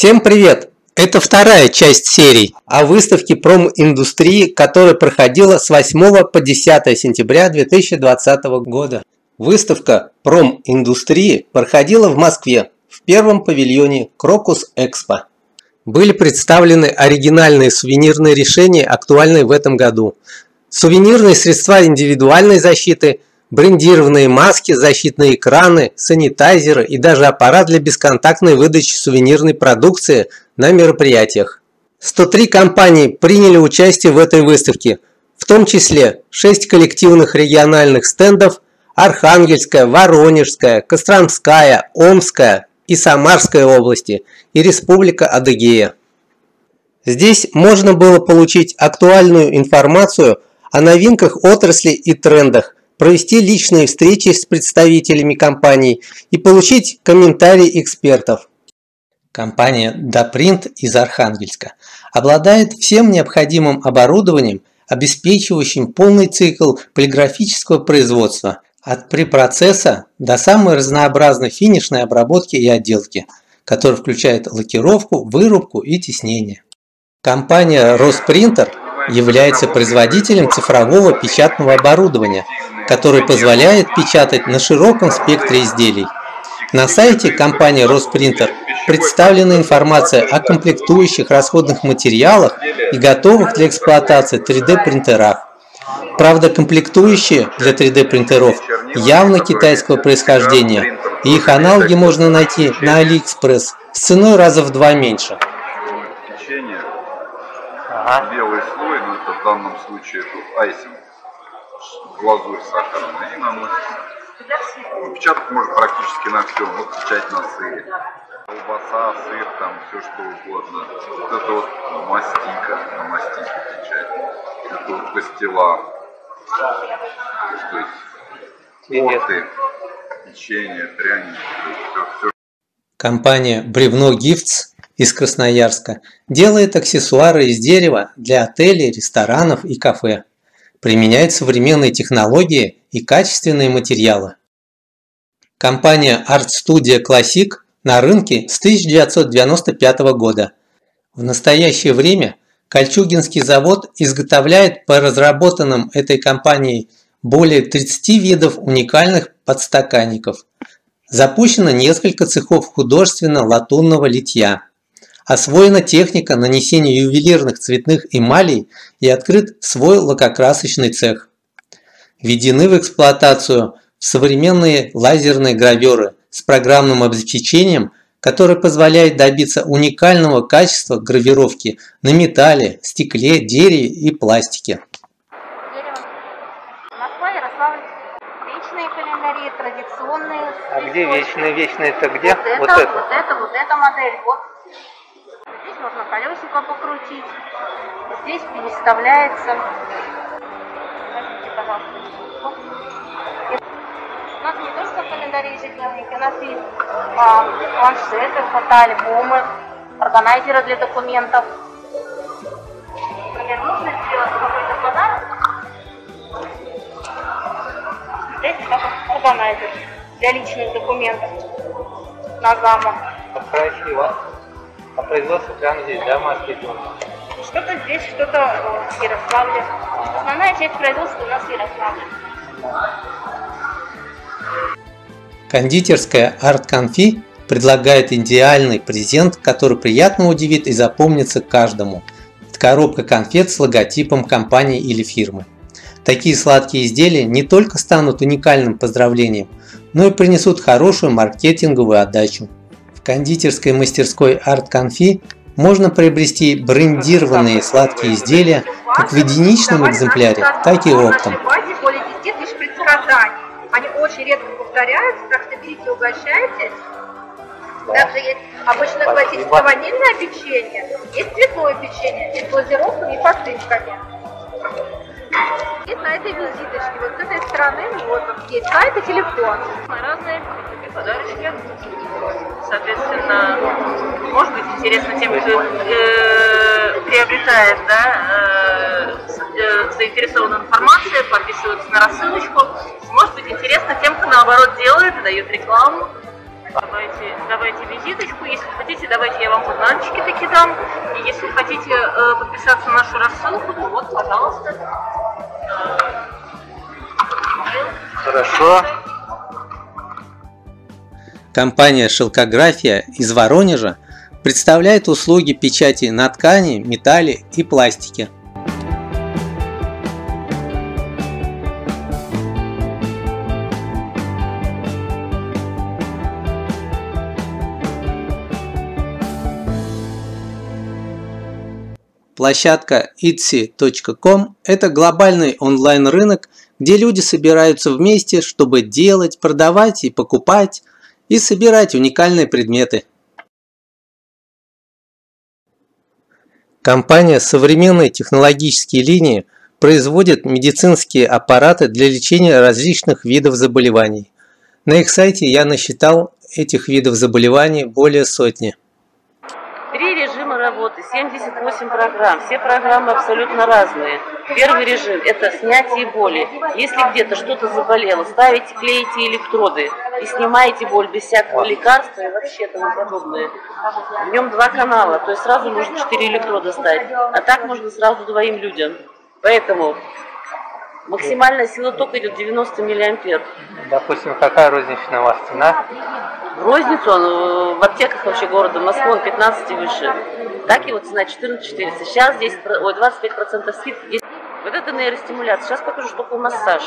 Всем привет! Это вторая часть серии о выставке проминдустрии, которая проходила с 8 по 10 сентября 2020 года. Выставка проминдустрии проходила в Москве в первом павильоне Крокус Экспо. Были представлены оригинальные сувенирные решения, актуальные в этом году. Сувенирные средства индивидуальной защиты, брендированные маски, защитные экраны, санитайзеры и даже аппарат для бесконтактной выдачи сувенирной продукции на мероприятиях. 103 компании приняли участие в этой выставке, в том числе 6 коллективных региональных стендов: Архангельская, Воронежская, Костромская, Омская и Самарская области и Республика Адыгея. Здесь можно было получить актуальную информацию о новинках отрасли и трендах, провести личные встречи с представителями компаний и получить комментарии экспертов. Компания Допринт из Архангельска обладает всем необходимым оборудованием, обеспечивающим полный цикл полиграфического производства от препроцесса до самой разнообразной финишной обработки и отделки, которая включает лакировку, вырубку и тиснение. Компания Роспринтер является производителем цифрового печатного оборудования, который позволяет печатать на широком спектре изделий. На сайте компании Роспринтер представлена информация о комплектующих, расходных материалах и готовых для эксплуатации 3D-принтерах. Правда, комплектующие для 3D-принтеров явно китайского происхождения, и их аналоги можно найти на AliExpress с ценой раза в 2 меньше. Белый слой, но это в данном случае это айсинг, глазурь сахарная, и наносится. Печатать можно практически на все, вот печать на сыре. Колбаса, сыр, там все что угодно. Вот это вот мастика, на мастике печать. Это вот пастила. То есть торты, печенье, пряники, все. Компания Бревно Гифтс из Красноярска делает аксессуары из дерева для отелей, ресторанов и кафе. Применяет современные технологии и качественные материалы. Компания Art Studio Classic на рынке с 1995 года. В настоящее время Кольчугинский завод изготовляет по разработанным этой компанией более 30 видов уникальных подстаканников. Запущено несколько цехов художественно-латунного литья. Освоена техника нанесения ювелирных цветных эмалей и открыт свой лакокрасочный цех. Введены в эксплуатацию современные лазерные гравёры с программным обеспечением, которое позволяет добиться уникального качества гравировки на металле, стекле, дереве и пластике. Москва, Ярославль. Вечные календари, традиционные. А где вечные? Вечные это где? Вот эта модель. Вот. Здесь можно колесико покрутить. Здесь переставляется. Возьмите, пожалуйста. У нас не только календари ежедневники, у нас есть планшеты, фотоальбомы, органайзеры для документов. Например, нужно сделать какой-то подарок. Здесь органайзер для личных документов на замок. Красиво. А производство прямо здесь, да, в Москве? Что-то здесь, что-то в Ярославле. Основная часть производства у нас в Ярославле. Кондитерская Art Confi предлагает идеальный презент, который приятно удивит и запомнится каждому. Это коробка конфет с логотипом компании или фирмы. Такие сладкие изделия не только станут уникальным поздравлением, но и принесут хорошую маркетинговую отдачу. В кондитерской мастерской Art Confi можно приобрести брендированные сладкие изделия как в единичном экземпляре, так и оптом. Они очень редко повторяются, так что берите, угощайте. Также есть обычно классическое ванильное печенье, есть цветное печенье, есть с глазировками и посыпками. И на этой визиточке, вот с этой стороны, вот есть сайт и телефон. Разные подарочки. Соответственно, может быть интересно тем, кто приобретает, заинтересована информацией, подписывается на рассылочку. Может быть интересно тем, кто наоборот делает и дает рекламу. Давайте визиточку. Если хотите, давайте я вам бананчики таки дам. И если хотите подписаться на нашу рассылку, то вот, пожалуйста. Хорошо. Компания «Шелкография» из Воронежа представляет услуги печати на ткани, металле и пластике. Площадка etsy.com – это глобальный онлайн-рынок, где люди собираются вместе, чтобы делать, продавать и покупать, и собирать уникальные предметы. Компания «Современные технологические линии» производит медицинские аппараты для лечения различных видов заболеваний. На их сайте я насчитал этих видов заболеваний более сотни. 3 режима работы, 78 программ. Все программы абсолютно разные. Первый режим – это снятие боли. Если где-то что-то заболело, ставите, клеите электроды и снимаете боль без всякого лекарства и вообще тому подобное. В нем 2 канала, то есть сразу нужно 4 электрода ставить. А так можно сразу 2 людям. Поэтому максимальная сила тока идет 90 мА. Допустим, какая розничная у вас цена? В розницу он в аптеках вообще города Москвы он 15 и выше. Так его цена 14 400. Сейчас 25% скидки. Вот это нейростимуляция. Сейчас покажу, что такое массаж.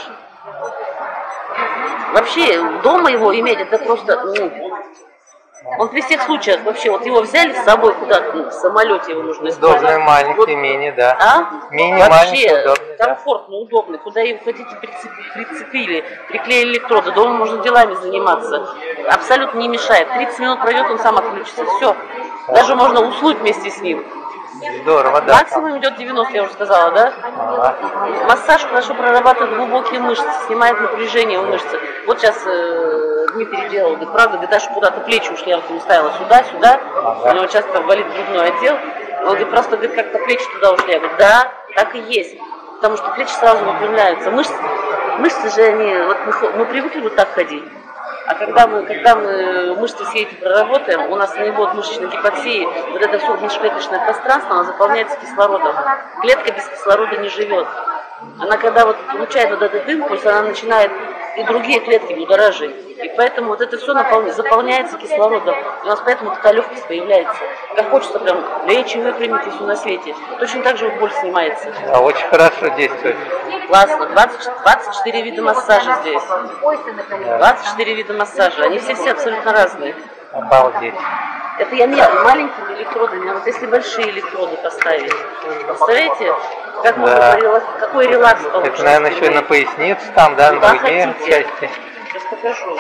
Вообще дома его иметь это просто, он при всех случаях вообще, вот его взяли с собой куда-то, в самолете его нужно использовать. Удобный, маленький, вот, мини, да. А? Мини, вообще, маленький, удобный, комфортно, удобный. Куда его хотите прицепили, приклеили электроды, дома можно делами заниматься. Абсолютно не мешает. 30 минут пройдет, он сам отключится. Все. Даже можно уснуть вместе с ним. Здорово, да. Максимум идет 90, я уже сказала, да? Массаж хорошо прорабатывает глубокие мышцы, снимает напряжение в мышцах. Вот сейчас Дмитрий делал, говорит, правда, говорит, даже куда-то плечи ушли, я вот ему ставила сюда, у него часто болит грудной отдел. Он говорит, просто говорит, как-то плечи туда ушли. Я говорю, да, так и есть. Потому что плечи сразу выпрямляются. Мышцы же, они, вот мы привыкли вот так ходить. А когда мы мышцы все эти проработаем, у нас не будет мышечной гипоксии, вот это все внешклеточное пространство, оно заполняется кислородом. Клетка без кислорода не живет. Она когда вот получает вот этот импульс, она начинает и другие клетки будоражить. И поэтому вот это все заполняется кислородом. И у нас поэтому такая легкость появляется. Как хочется прям лечь и выпрямить, и все на свете. Точно так же вот боль снимается. А очень хорошо действует. Классно. 24 вида массажа здесь. 24 вида массажа. Они все абсолютно разные. Обалдеть. Это я меряю маленькими электродами, а вот если большие электроды поставить, представляете, как можно, какой релакс получится. Это, наверное, еще и на поясницу там, да, на другие части. Сейчас покажу.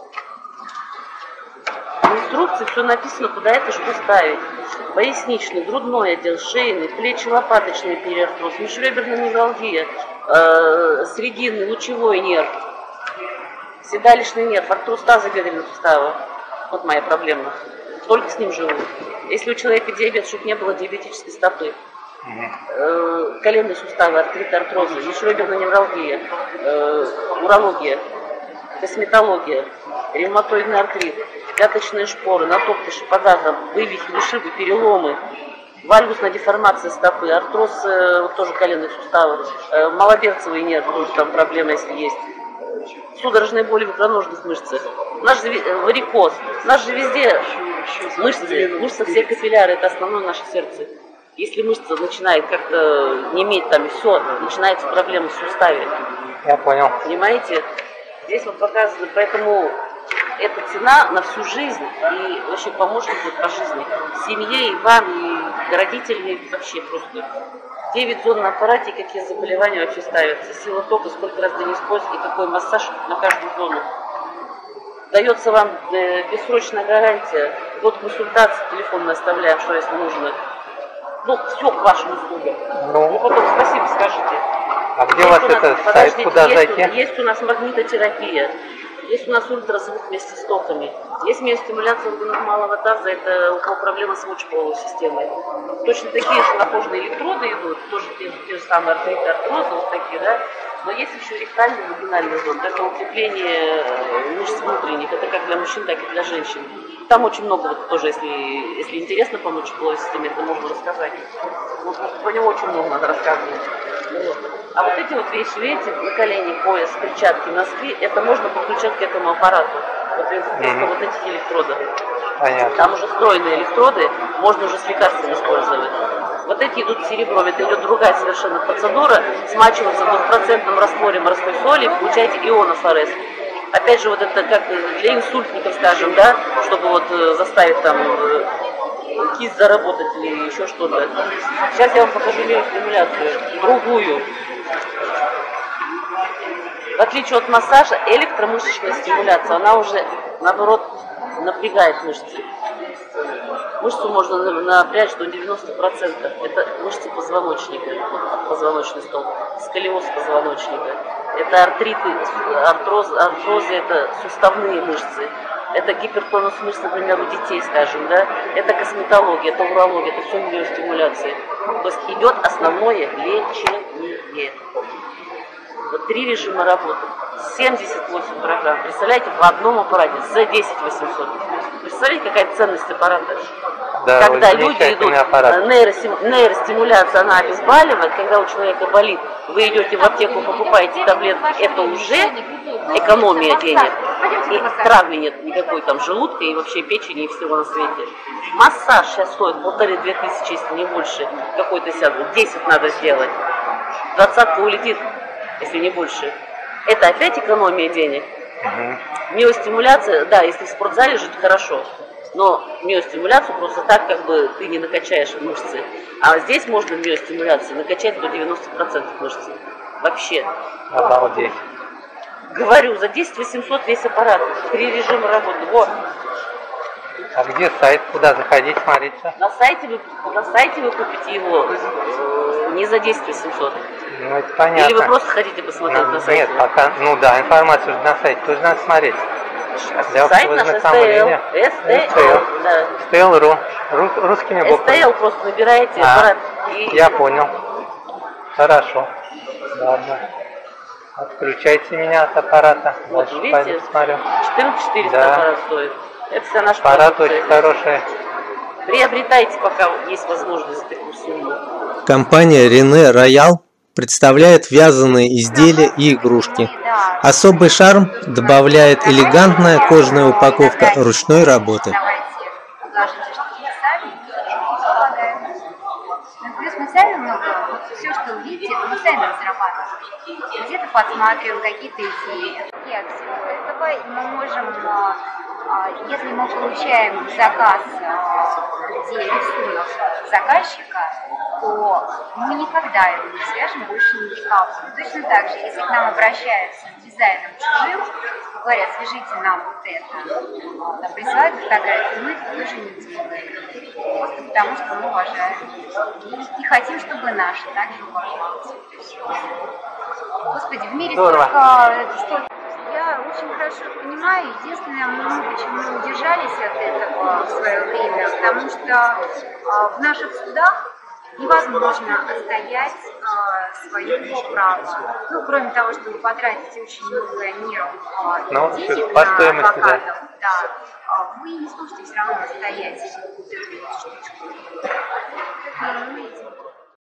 В инструкции все написано, куда это что ставить. Поясничный, грудной отдел, шейный, плечи, лопаточный периартроз, межреберная невралгия, срединный, лучевой нерв, седалищный нерв, артроз таза бедренного сустава. Вот моя проблема. Только с ним живу. Если у человека диабет, чтобы не было диабетической стопы. Коленные суставы, артрит, артрозы, межреберная невралгия, урология, косметология, ревматоидный артрит, пяточные шпоры, натоптыши, подагра, вывихи, ушибы, переломы, вальгусная деформация стопы, артроз тоже коленных суставов, малоберцевый нерв, тоже там проблема, если есть. Судорожные боли в икроножных мышцах. У нас же варикоз. У нас же везде мышцы все капилляры, это основное наше сердце. Если мышца начинает как-то не иметь там, все, начинается проблема в суставе. Я понял. Понимаете? Здесь вот показано, поэтому эта цена на всю жизнь и вообще поможет вот по жизни. Семье и вам, и родителям, и вообще просто. 9 зон на аппарате, какие заболевания вообще ставятся. Сила тока, сколько раз день использовать и какой массаж на каждую зону. Дается вам бессрочная гарантия. Вот консультации, телефон мы оставляем, что если нужно. Ну, все к вашим услугам. Ну, потом спасибо скажите. А где у вас это сайт, куда зайти? Есть у нас магнитотерапия. Есть у нас ультразвук вместе с токами. Есть миостимуляция органов малого таза, это у кого проблема с мочеполовой системой. Точно такие же похожие электроды идут, тоже те же самые артриты, артрозы, вот такие, да. Но есть еще ректальный, вагинальный зон. Это укрепление мышц внутренних. Это как для мужчин, так и для женщин. Там очень много, вот тоже, если интересно по мочеполовой системе, это можно рассказать. Вот, по нему очень много надо рассказывать. Вот. А вот эти вот вещи, видите, наколени, пояс, перчатки, носки, это можно подключать к этому аппарату. Вот вместо вот этих электродов. Понятно. Там уже встроенные электроды, можно уже с лекарствами использовать. Вот эти идут серебром, это идет другая совершенно процедура, смачиваются в 2% растворе морской соли, получаете ионофорез. Опять же, вот это как для инсультников, скажем, да, чтобы вот заставить там кисть заработать или еще что-то. Сейчас я вам покажу миостимуляцию, другую. В отличие от массажа, электромышечная стимуляция, она уже, наоборот, напрягает мышцы. Мышцу можно напрячь до 90%. Это мышцы позвоночника, позвоночный столб, сколиоз позвоночника. Это артриты, артрозы, это суставные мышцы. Это гипертонус мышц, например, у детей, скажем, да. Это косметология, это урология, это все миостимуляция. То есть идет основное лечение. Вот 3 режима работы, 78 программ. Представляете, в одном аппарате за 10 800. Представляете, какая ценность аппарата? Да, когда люди идут, нейростимуляция, она обезболивает, когда у человека болит, вы идете в аптеку, покупаете таблетки, это уже экономия денег. И травмы нет никакой там желудка и вообще печени и всего на свете. Массаж сейчас стоит 1500-2000, если не больше, какой-то сеанс, 10 надо сделать. 20-ка улетит, если не больше. Это опять экономия денег. Миостимуляция, да, если в спортзале жить, хорошо. Но миостимуляцию просто так, как бы, ты не накачаешь мышцы. А здесь можно миостимуляцию накачать до 90% мышцы. Вообще. Обалдеть. Говорю, за 10 800 весь аппарат. 3 режима работы. Вот. А где сайт? Куда заходить, смотреть? На сайте вы купите его не за 10 800. Ну, это понятно. Или вы просто хотите посмотреть на сайте? Нет, пока, ну да, информацию на сайте тоже надо смотреть. Сайт наш STL. Да. STL.ru. Русскими буквами. STL просто набираете аппарат. Я понял. Хорошо. Ладно. Отключайте меня от аппарата. Вот, дальше видите, пойду смотрю. 14 400 Да. аппарат стоит. Это вся наша Аппарат продукция. очень хороший. Приобретайте, пока есть возможность за такую сумму. Компания Рене Роял представляет вязаные изделия и игрушки. Особый шарм добавляет элегантная кожаная упаковка ручной работы. Плюс мы сами много, все, что вы видите, мы сами разрабатываем. Где-то подсматриваем какие-то идеи. И от всего этого мы можем, если мы получаем заказ, где рисунок заказчика, то мы никогда его не свяжем больше ни с кем. Точно так же, если к нам обращаются с дизайном чужим, говорят, свяжите нам вот это, там, присылают фотографии, мы это тоже не делаем. Просто потому, что мы уважаем. И хотим, чтобы наши также уважались. Господи, в мире столько... Я очень хорошо понимаю, единственное, мы почему удержались от этого в свое время, потому что в наших судах невозможно отстоять свое право. Ну, кроме того, что вы потратите очень много нервов и денег по на стоимости, адвокатов, да, вы не сможете все равно отстоять эту штучку.